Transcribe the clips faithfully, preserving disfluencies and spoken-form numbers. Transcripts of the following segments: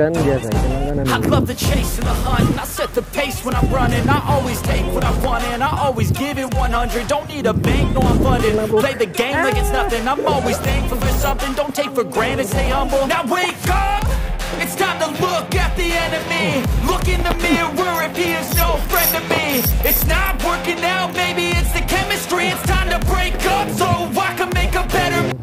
ikan biasa, ikan langganan. I love the chase and the hunt, and I set the pace when I'm running. I always take what I want and I always give it one hundred. Don't need a bank, no I'm funded. Play the game like it's nothing. I'm always thankful for something. Don't take for granted, stay humble. Now wake up, it's time to look at the enemy. Look in the mirror if he is no friend to me. It's not working out, maybe it's the chemistry. It's time to break up so I can make a better.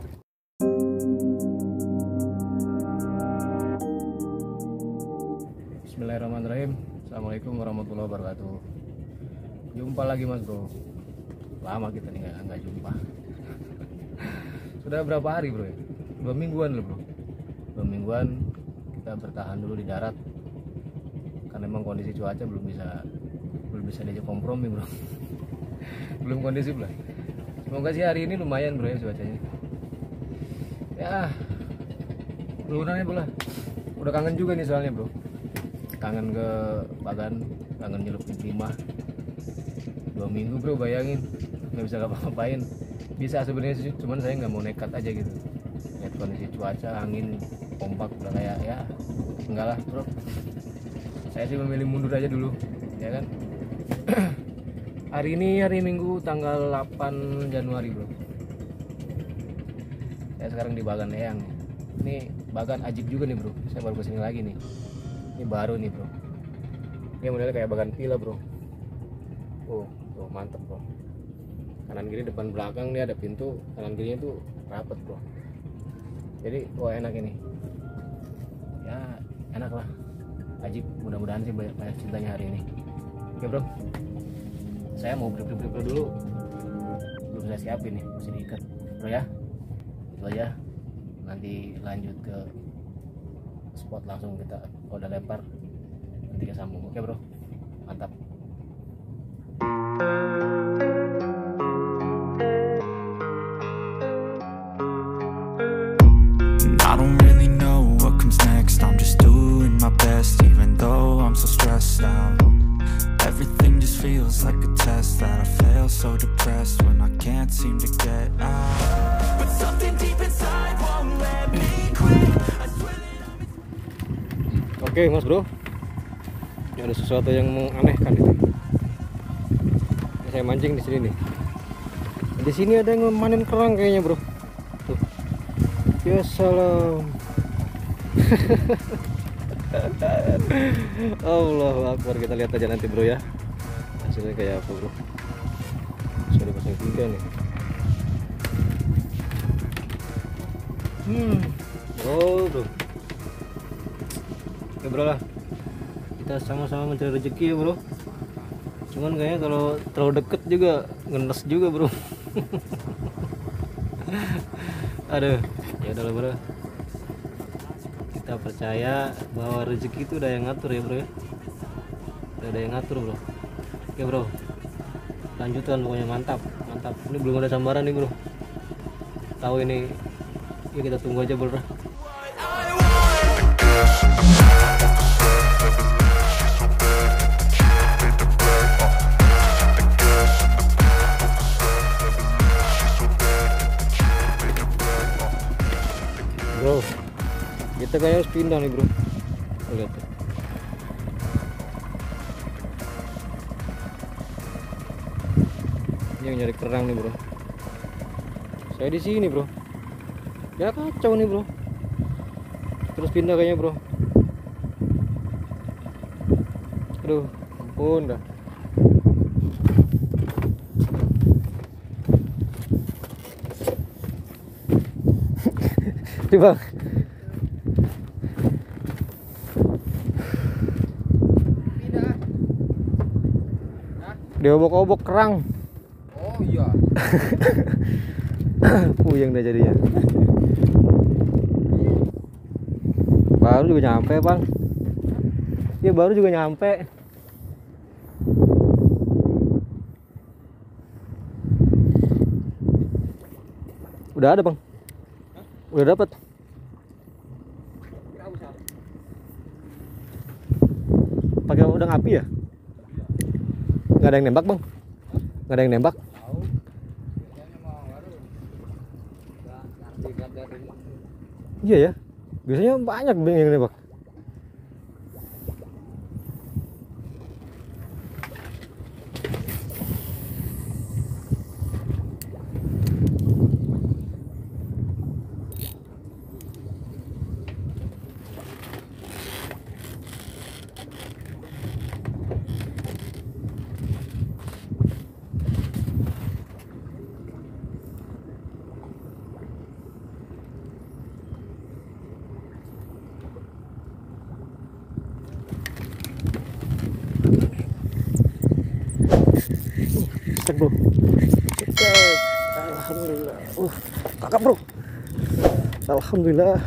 Bismillahirrahmanirrahim. Assalamualaikum warahmatullahi wabarakatuh. Jumpa lagi mas bro. Lama kita nih nggak nggak jumpa. Sudah berapa hari bro ya? Dua mingguan loh bro. Dua mingguan kita bertahan dulu di darat. Karena memang kondisi cuaca belum bisa belum bisa diajak kompromi bro. Belum kondisif lah. Semoga sih hari ini lumayan bro ya cuacanya. Ya, turunannya bola. Udah kangen juga nih soalnya bro. Kangen ke Bagan, kangen nyelupin timah. Dua minggu bro, bayangin nggak bisa ngapa-ngapain. Bisa sebenarnya sih, cuman saya nggak mau nekat aja gitu. Lihat kondisi cuaca, angin, pompak udah kayak ya enggak lah bro. Saya sih memilih mundur aja dulu, ya kan. Hari ini hari Minggu tanggal delapan Januari bro. Saya sekarang di Bagan Eyang. Ini Bagan Ajib juga nih bro. Saya baru kesini lagi nih. Ini baru nih bro. Ini modelnya kayak Bagan Villa bro. Oh, tuh mantep bro. Kanan kiri depan belakang nih ada pintu. Kanan kirinya tuh rapet bro. Jadi wah enak ini. Ya enak lah. Ajib. Mudah-mudahan sih banyak, banyak cintanya hari ini. Oke bro. Saya mau beli-beli dulu. Belum saya siapin nih. Masih diikat bro ya. Itu aja. Nanti lanjut ke spot langsung kita kalau udah lempar nanti kita sambung. Oke bro, mantap. I don't really know what comes next. I'm just doing my best even though I'm so stressed out. Everything just feels like a test that I fail, so depressed when I can't seem to get out. But something deep inside won't let me quit. Oke mas bro, ini ada sesuatu yang menganehkan ini. Ini saya mancing di sini nih. Di sini ada yang memanen kerang kayaknya bro. Tuh. Ya salam. Allahu Akbar, kita lihat aja nanti bro ya. Hasilnya kayak apa bro. Sudah pasang tiga nih. Hmm. Oh bro. Oke bro lah, kita sama-sama mencari rezeki ya bro. Cuman kayaknya kalau terlalu deket juga ngenes juga bro. Aduh, ya udah bro. Kita percaya bahwa rezeki itu udah yang ngatur ya bro ya. Udah ada yang ngatur bro. Oke bro, lanjutan pokoknya mantap, mantap. Ini belum ada sambaran nih bro. Tahu ini, ya kita tunggu aja bro. Bro, kita kayaknya harus pindah nih bro. Lihat tuh. Ini yang nyari kerang nih bro. Saya di sini bro. Ya kacau nih bro. Terus pindah kayaknya bro. Aduh, ampun dah. Nih bang. Dia obok-obok kerang. Oh iya. Puyeng dah jadinya. Baru juga nyampe bang. Iya baru juga nyampe. Udah ada bang. Udah dapat. Pakai udang api ya? Nggak ada yang nembak bang? Nggak ada yang nembak? Iya ya. Biasanya banyak yang nembak. Cek bro. Cek. Alhamdulillah. Uh, kakak bro. Alhamdulillah.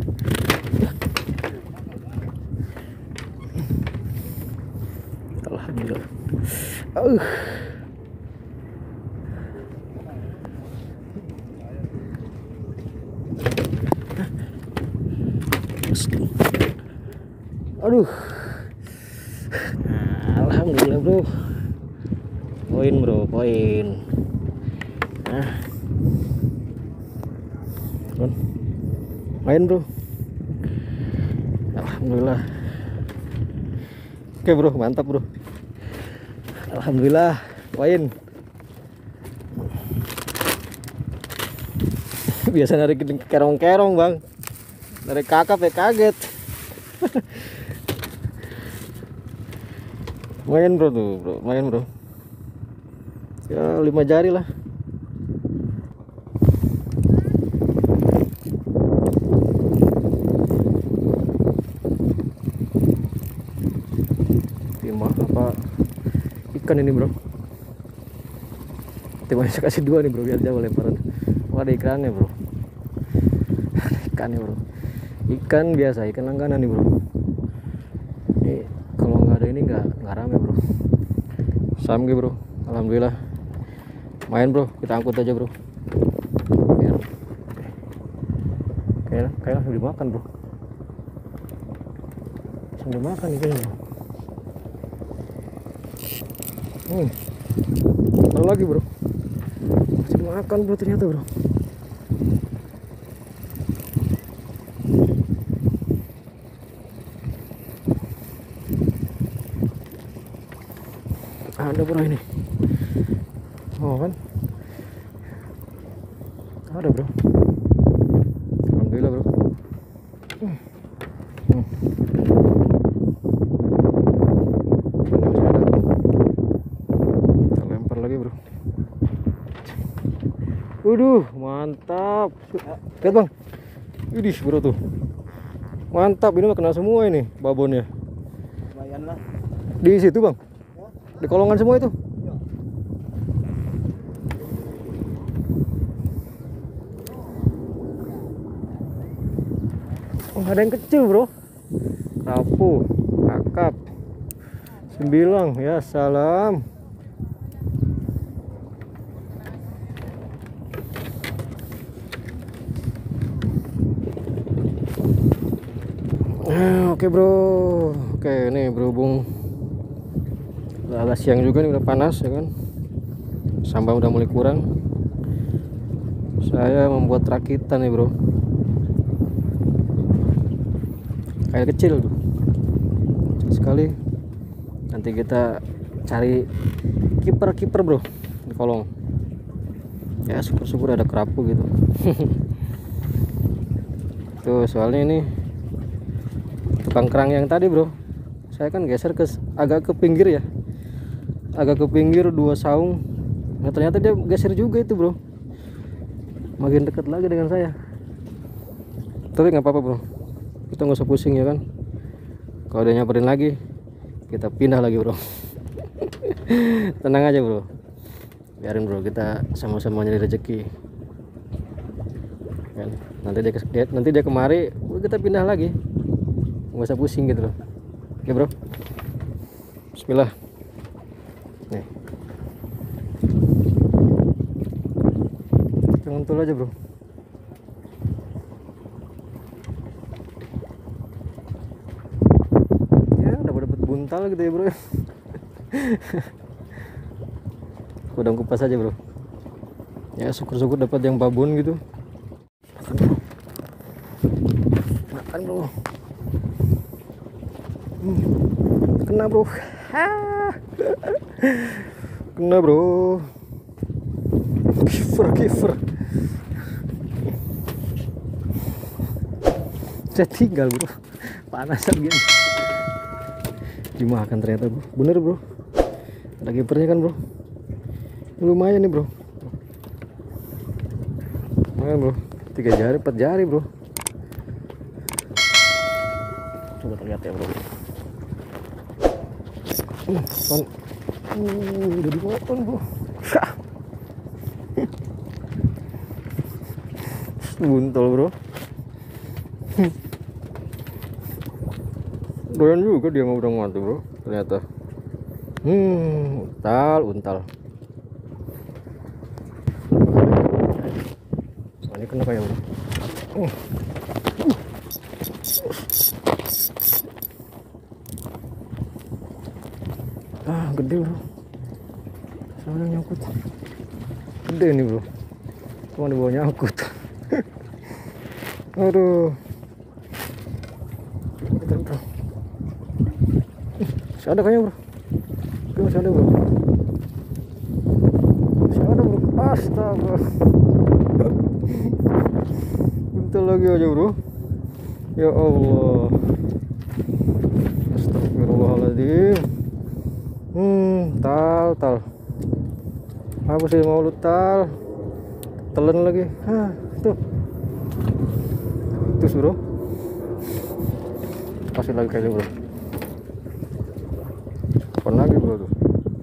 Alhamdulillah. Uh. Aduh. Alhamdulillah bro. Poin bro, poin. Nah. Main bro. Alhamdulillah. Oke bro, mantap bro. Alhamdulillah, poin. Biasa narik kerong-kerong bang, narik kakap ya kaget. Main bro tuh bro, main bro. Ya lima jari lah. Timah apa ikan ini bro? Timahnya saya kasih dua nih bro biar jauh lemparan. Wah ada ikannya bro. Ikannya bro. Ikan biasa, ikan langganan nih bro. Ini kalau nggak ada ini nggak nggak rame bro. Samge bro. Alhamdulillah. Main bro, kita angkut aja bro. Biar kayak kayak langsung dimakan bro. Langsung dimakan nih kayaknya. Hmm. Ada lagi bro. Masih dimakan bro ternyata bro. Ada bro ini. Oh kan? Ada bro. Alhamdulillah bro. Hmm. Hmm. Kita lempar lagi bro. Waduh, mantap. Lihat bang. Widih bro tuh. Mantap, ini mah kena semua ini babonnya. Lumayan lah. Di situ bang. Di kolongan semua itu. Oh, ada yang kecil bro. Rapu, kakap, sembilang, ya salam. Nah, oke bro. Oke nih berhubung agak siang juga nih, udah panas ya kan, sambal udah mulai kurang, saya membuat rakitan nih bro, kayak kecil tuh, kecil sekali. Nanti kita cari kiper-kiper bro di kolong ya, syukur-syukur ada kerapu gitu. Tuh soalnya ini tukang kerang yang tadi bro, saya kan geser ke agak ke pinggir ya, agak ke pinggir dua saung. Nah ternyata dia geser juga itu bro, makin dekat lagi dengan saya. Tapi nggak apa-apa bro, kita nggak usah pusing ya kan. Kalau dia nyamperin lagi, kita pindah lagi bro. Tenang aja bro, biarin bro, kita sama-sama nyari rezeki kan. Nanti dia, dia nanti dia kemari, kita pindah lagi, nggak usah pusing gitu loh. Oke bro, bismillah. Nih, kita ngentul aja bro. Ya dapat dapat buntal gitu ya bro. Udang kupas aja bro. Ya syukur-syukur dapat yang babon gitu. Makan bro, makan bro. Hmm. Kena bro. Kena bro. Kifer kifer. Saya tinggal bro, panasan gini. Dimakan ternyata bro, bener bro. Ada kipernya kan bro. Lumayan nih bro. Lumayan bro, tiga jari, empat jari bro. Coba terlihat ya bro. Uh, uh, udah dipotong bro. buntel bro. Doyan juga dia mau udang mati bro ternyata. Hmm, untal, untal. Ini kena kayak bro. Uh. Ah, gede bro. Soalnya nyangkut. Gede nih bro. Cuma di bawah nyangkut. Aduh. Kita bro. Masih ada kayaknya bro. Oke, masih ada bro. Masih ada bro. Astaga. Bentar lagi aja bro. Ya Allah. Astagfirullahaladzim. Hmm, tal tal. Apa sih mau lu tal? Telan lagi. Hah, tuh. Terus bro. Kasih lagi kayaknya bro. Kapan lagi bro tuh?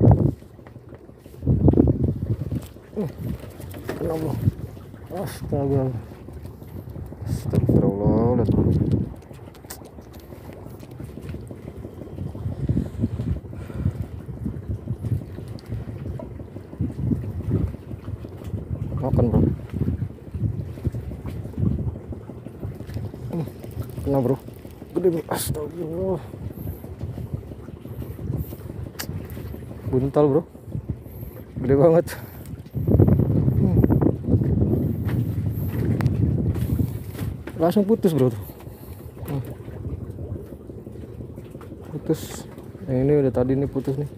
Uh, kena bro. Astaga. Astagfirullah, lihat bro. Makan bro. Hmm, kena bro. Gede bro. Astagfirullah. Buntal bro. Gede banget. Hmm. Langsung putus bro tuh. Hmm. Putus. Yang ini udah tadi nih putus nih.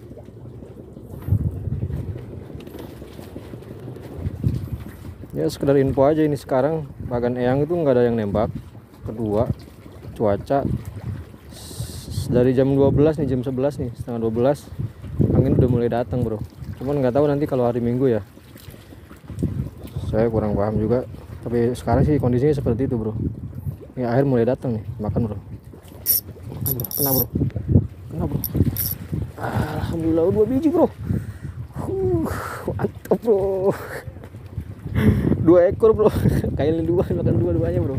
Ya sekedar info aja ini sekarang Bagan Eyang itu nggak ada yang nembak. Kedua, cuaca dari jam dua belas nih, jam sebelas nih, setengah dua belas angin udah mulai datang bro. Cuman nggak tahu nanti kalau hari Minggu ya, saya kurang paham juga. Tapi sekarang sih kondisinya seperti itu bro. Ya air mulai datang nih, makan bro. Makan bro, kena bro, kena bro. Alhamdulillah dua biji bro. Huh, mantap bro. Dua ekor bro. Kayaknya dua, makan dua-duanya bro.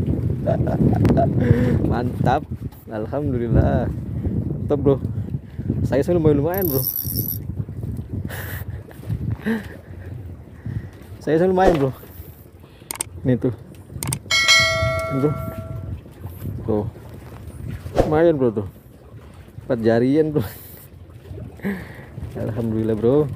Mantap. Alhamdulillah. Mantap bro. Saya sih lumayan lumayan bro. Saya sih lumayan bro. Ini tuh. Ini tuh. Tuh. Lumayan bro tuh. Empat jarian bro. Alhamdulillah bro.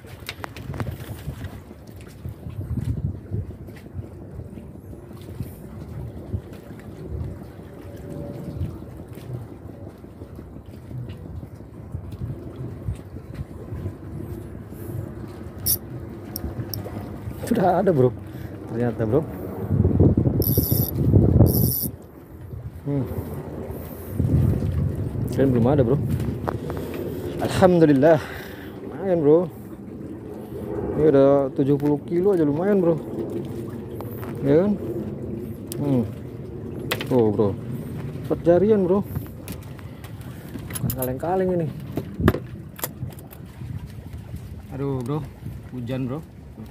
Sudah ada bro, ternyata bro. Hmm. Kalian belum ada bro. Alhamdulillah, lumayan bro. Ini udah tujuh puluh kilo aja lumayan bro. Ya kan? Hmm. Oh bro, empat jarian bro. Bukan kaleng-kaleng ini. Aduh bro, hujan bro.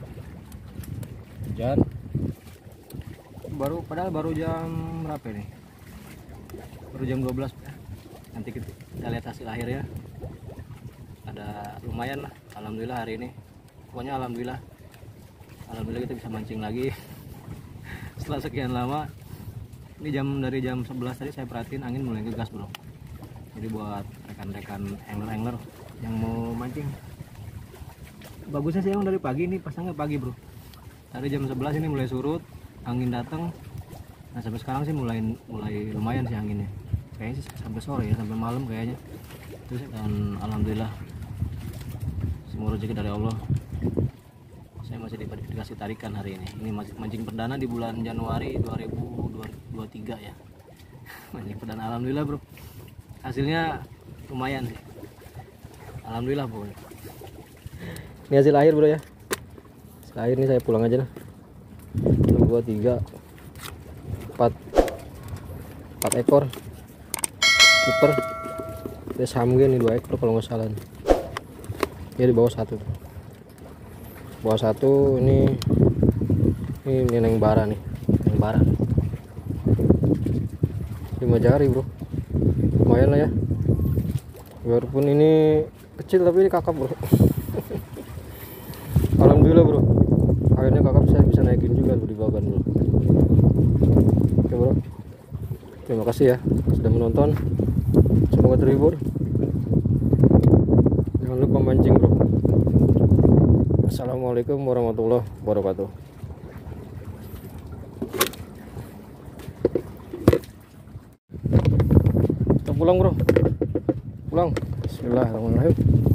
Hujan baru, padahal baru jam berapa nih, baru jam dua belas. Nanti kita lihat hasil akhirnya. Ada lumayan lah, alhamdulillah hari ini. Pokoknya alhamdulillah, alhamdulillah kita bisa mancing lagi setelah sekian lama. Ini jam dari jam sebelas tadi saya perhatiin angin mulai ngegas bro. Jadi buat rekan-rekan angler-angler yang mau mancing, bagusnya sih yang dari pagi ini, pasangnya pagi bro. Tadi jam sebelas ini mulai surut, angin datang. Nah sampai sekarang sih mulai mulai lumayan sih anginnya. Kayaknya sih sampai sore ya, sampai malam kayaknya. Terus dan alhamdulillah semua rezeki dari Allah. Saya masih dikasih tarikan hari ini. Ini masih mancing perdana di bulan Januari dua ribu dua puluh tiga ya. Mancing perdana, alhamdulillah bro. Hasilnya lumayan sih. Alhamdulillah pokoknya. Ini hasil akhir bro ya. Akhir ini saya pulang aja lah. Dua, tiga, empat, empat ekor. Super. Dia samge nih dua ekor kalau nggak salah. Dia di bawah satu. Bawah satu ini ini neneng bara nih. barat. Lima jari bro, lumayan lah ya. Walaupun ini kecil tapi ini kakap bro. Alhamdulillah bro, akhirnya kakap saya bisa naikin juga bro di bagan bro. Oke bro, terima kasih ya sudah menonton, semoga terhibur. Jangan lupa mancing bro. Assalamualaikum warahmatullahi wabarakatuh. Kita pulang bro, pulang. Bismillahirrahmanirrahim.